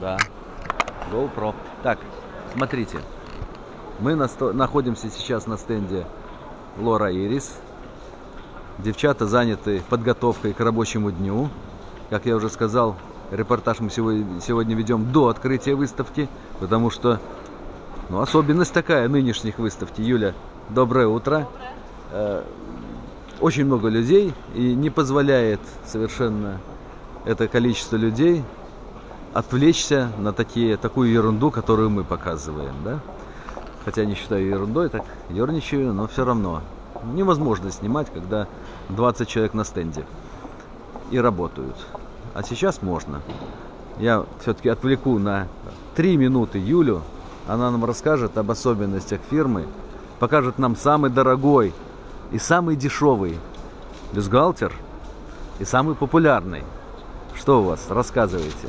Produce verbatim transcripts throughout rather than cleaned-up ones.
Да. GoPro. Так, смотрите. Мы находимся сейчас на стенде Лора Ирис. Девчата заняты подготовкой к рабочему дню. Как я уже сказал, репортаж мы сегодня ведем до открытия выставки, потому что ну, особенность такая нынешних выставки. Юля, доброе утро. Доброе. Очень много людей, и не позволяет совершенно это количество людей отвлечься на такие, такую ерунду, которую мы показываем, да? Хотя не считаю ерундой, так ерничаю, но все равно невозможно снимать, когда двадцать человек на стенде и работают. А сейчас можно. Я все-таки отвлеку на три минуты Юлю. Она нам расскажет об особенностях фирмы, покажет нам самый дорогой и самый дешевый бюстгальтер и самый популярный. Что у вас? Рассказывайте.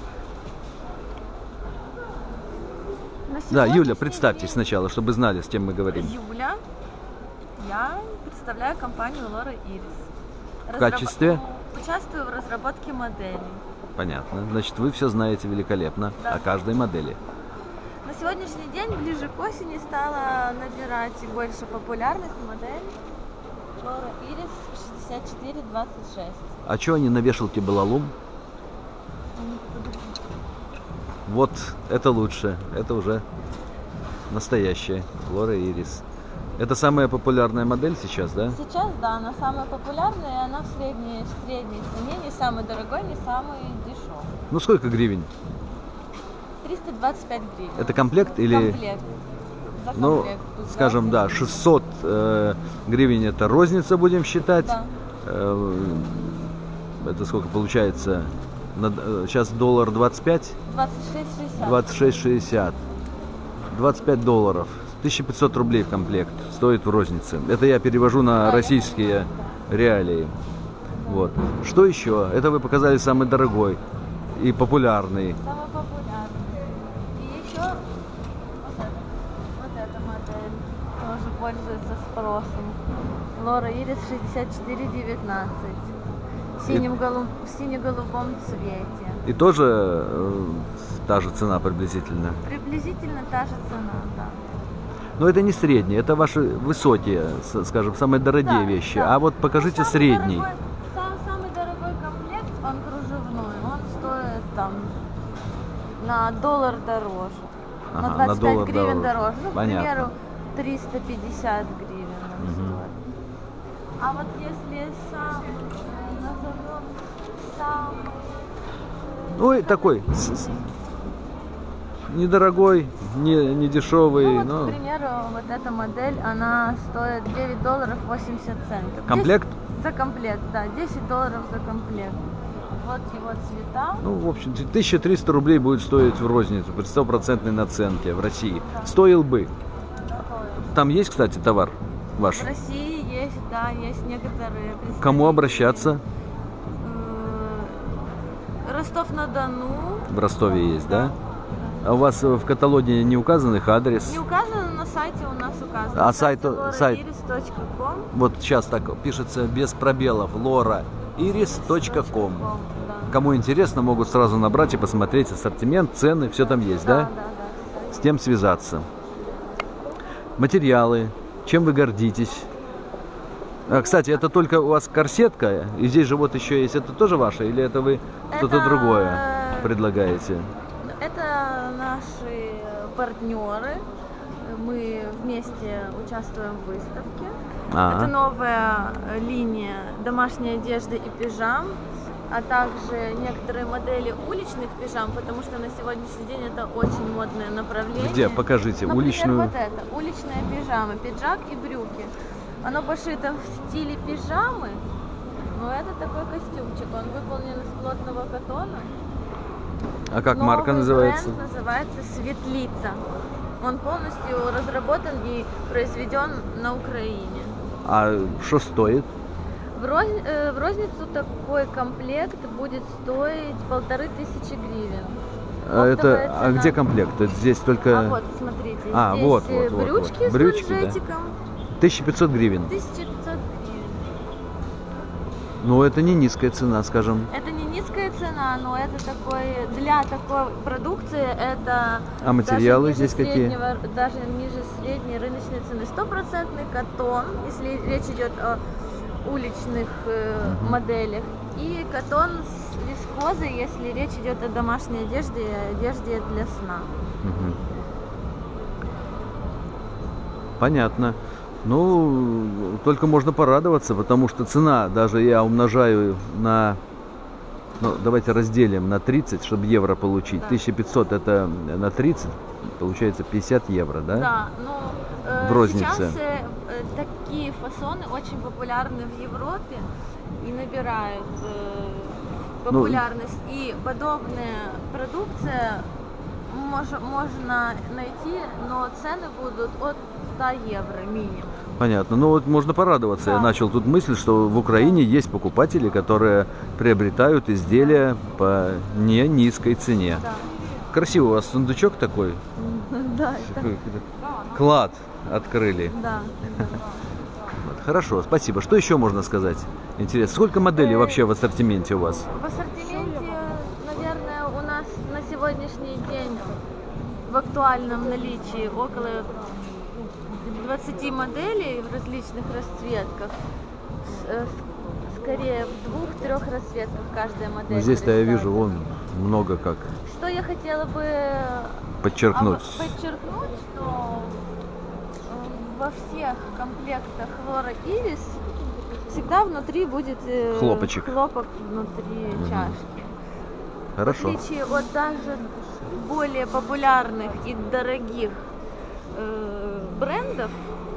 Да, Юля, представьтесь сначала, чтобы знали, с кем мы говорим. Юля, я представляю компанию Лора Ирис. В качестве? Участвую в разработке моделей. Понятно. Значит, вы все знаете великолепно, да, о каждой модели. На сегодняшний день, ближе к осени, стала набирать больше популярность модель Лора Ирис шестьдесят четыре двадцать шесть. А что они на вешалке Балалум? Вот, это лучше. Это уже настоящая Лора Ирис. Это самая популярная модель сейчас, да? Сейчас, да, она самая популярная, и она в средней, в средней цене, не самый дорогой, не самый дешевый. Ну, сколько гривен? триста двадцать пять гривен. Это комплект или... Комплект. За комплект. Ну, скажем, да, шестьсот э, гривен это розница, будем считать. Да. Э, это сколько получается? На, сейчас доллар двадцать пять? двадцать шесть шестьдесят. двадцать шесть шестьдесят. двадцать пять долларов. тысяча пятьсот рублей в комплект стоит в рознице. Это я перевожу на российские реалии. Вот. Что еще? Это вы показали самый дорогой и популярный. Самый популярный. И еще вот эта, вот эта модель тоже пользуется спросом. Лора Ирис шестьдесят четыре девятнадцать. В синем-голубом сине-голубом цвете. И тоже э, та же цена приблизительно? Приблизительно та же цена, да. Но это не средние, это ваши высокие, скажем, самые дорогие да, вещи. Да. А вот покажите самый средний. Дорогой, сам, самый дорогой комплект, он кружевной, он стоит там на доллар дороже. Ага, на двадцать пять на гривен дороже. дороже. Ну, понятно. К примеру, триста пятьдесят гривен он угу. стоит. А вот если сам, назовем сам... Ой, такой... Недорогой, не, не дешевый. Ну, вот, но... к примеру, вот эта модель, она стоит девять долларов восемьдесят центов. Комплект? десять за комплект, да, десять долларов за комплект. Вот его цвета. Ну, в общем, тысяча триста рублей будет стоить в розницу при стопроцентной наценке в России. Да. Стоил бы. Да, там есть, кстати, товар ваш? В России есть, да, есть некоторые. Кому обращаться? Ростов-на-Дону. В Ростове есть, да? да? А у вас в каталоге не указан их адрес? Не указано, на сайте у нас указано. А сайт, сайт лора ирис точка ком. Вот сейчас так пишется без пробелов лора ирис точка ком. Да. Кому интересно, могут сразу набрать и посмотреть ассортимент, цены, все там есть, да? Да, да, да. С тем связаться. Материалы. Чем вы гордитесь? А, кстати, это только у вас корсетка, и здесь же вот еще есть. Это тоже ваше, или это вы что-то это... другое предлагаете? Это наши партнеры. Мы вместе участвуем в выставке. А-а-а. Это новая линия домашней одежды и пижам, а также некоторые модели уличных пижам, потому что на сегодняшний день это очень модное направление. Где? Покажите. Например, уличную. Вот это. Уличная пижама. Пиджак и брюки. Оно пошито в стиле пижамы, но это такой костюмчик. Он выполнен из плотного катона. А как Новый марка называется? Бренд называется Светлица. Он полностью разработан и произведен на Украине. А что стоит? В, роз... э, в розницу такой комплект будет стоить полторы тысячи гривен. А, это... а где комплект? Здесь только... А вот, смотрите, а, здесь вот, вот, брючки, вот. с брючки, манжетиком. Да. тысяча пятьсот гривен. тысяча пятьсот гривен. Ну, это не низкая цена, скажем. Это не низкая цена. цена, но это такой, для такой продукции это... А материалы здесь какие? Даже ниже средней рыночной цены. Стопроцентный катон, если речь идет о уличных э, угу. моделях. И катон с вискозой, если речь идет о домашней одежде и одежде для сна. Угу. Понятно. Ну, только можно порадоваться, потому что цена, даже я умножаю на, ну, давайте разделим на тридцать, чтобы евро получить. Да. тысяча пятьсот это на тридцать, получается пятьдесят евро, да? Да, ну, э, в рознице. Сейчас э, такие фасоны очень популярны в Европе и набирают э, популярность. Ну, и подобная продукция мож, можно найти, но цены будут от ста евро минимум. Понятно. Ну вот можно порадоваться. Да. Я начал тут мысль, что в Украине есть покупатели, которые приобретают изделия по не низкой цене. Да. Красиво у вас сундучок такой. Да. Клад открыли. Да. Хорошо, спасибо. Что еще можно сказать? Интересно. Сколько моделей вообще в ассортименте у вас? В ассортименте, наверное, у нас на сегодняшний день в актуальном наличии около двадцати моделей в различных расцветках. Скорее в двух-трех расцветках каждая модель. Здесь-то я вижу, вон много как. Что я хотела бы подчеркнуть? А, подчеркнуть, что во всех комплектах Лора Ирис всегда внутри будет хлопочек. Хлопок внутри угу. чашки. Хорошо. В отличие от даже более популярных и дорогих э, брендов,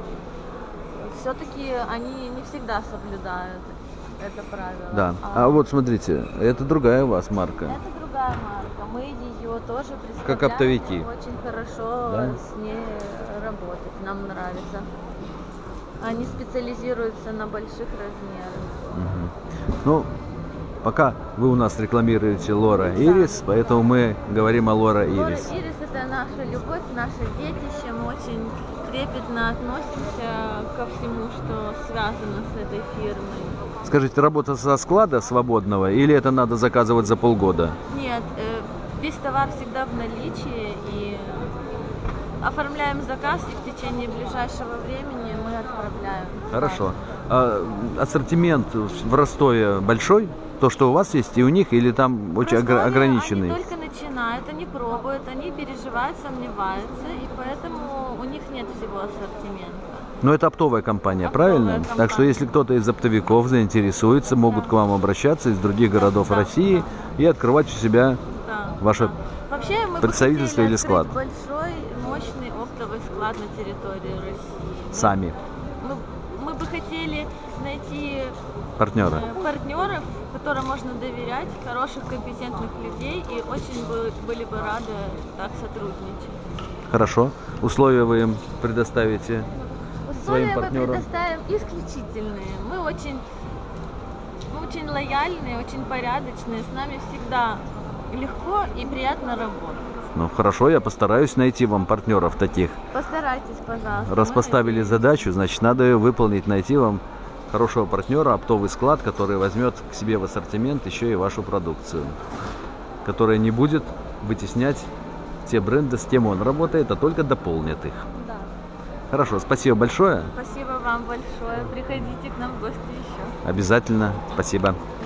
все-таки они не всегда соблюдают это правило. Да. А, а вот смотрите, это другая у вас марка. Это другая марка. Мы ее тоже представляем. Как оптовики. Очень хорошо да? с ней работать. Нам нравится. Они специализируются на больших размерах. Угу. Ну, пока вы у нас рекламируете Лора Ирис, да, поэтому да. мы говорим о Лора Ирис. Лора Ирис — это наша любовь, наше детище. Мы очень трепетно относимся ко всему, что связано с этой фирмой. Скажите, работа со склада свободного или это надо заказывать за полгода? Нет, э, весь товар всегда в наличии, и оформляем заказ, и в течение ближайшего времени мы отправляем. Хорошо. А ассортимент в Ростове большой? То, что у вас есть и у них, или там в очень Ростове ограниченный? Они только начинают, они пробуют, они переживают, сомневаются, и поэтому у них нет всего ассортимента. Но это оптовая компания, оптовая правильно? Компания. Так что если кто-то из оптовиков заинтересуется, могут да. к вам обращаться из других городов да. России и открывать у себя да. ваше да. Вообще, мы представительство или склад. Большой, мощный оптовый склад на территории России. Сами. Мы, мы бы хотели найти партнера. партнеров, которым можно доверять, хороших, компетентных людей, и очень бы, были бы рады так сотрудничать. Хорошо. Условия вы им предоставите? Условия мы предоставим исключительные. Мы очень, мы очень лояльные, очень порядочные. С нами всегда легко и приятно работать. Ну хорошо, я постараюсь найти вам партнеров таких. Постарайтесь, пожалуйста. Раз поставили задачу, значит надо ее выполнить, найти вам хорошего партнера, оптовый склад, который возьмет к себе в ассортимент еще и вашу продукцию, которая не будет вытеснять те бренды, с кем он работает, а только дополнит их. Да. Хорошо, спасибо большое. Спасибо вам большое. Приходите к нам в гости еще. Обязательно. Спасибо.